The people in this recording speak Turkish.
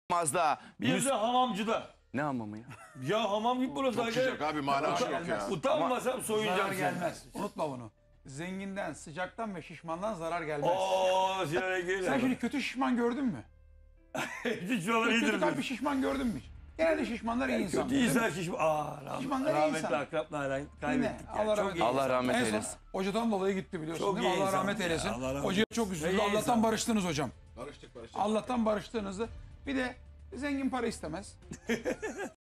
Mazda. Bir de hamamcıda. Ne hamamı ya? Ya hamam gibi burası. Çok sıcak abi, manası yok ya. Utanmasam Zarar soyunacağım gelmez. Unutma bunu. Zenginden, sıcaktan ve şişmandan zarar gelmez. Ooo Sinan Engin. Sen şimdi kötü şişman gördün mü? Hiç falan Kötü iyidir. kalpli şişman gördün mü? Genelde şişmanlar iyi insan. Kötü insan şişman. Şişmanlar iyi Rahmetli insan. akrapla kaybettik. Allah Ya. Çok rahmet iyi. Allah rahmet En son eylesin. hocadan dolayı gitti biliyorsun Çok değil mi? iyi Allah insan rahmet ya, eylesin. Allah rahmet Hocaya çok üzüldü. İyi Allah'tan insan. barıştınız hocam. Barıştık. Allah'tan barıştığınızı. Bir de zengin para istemez.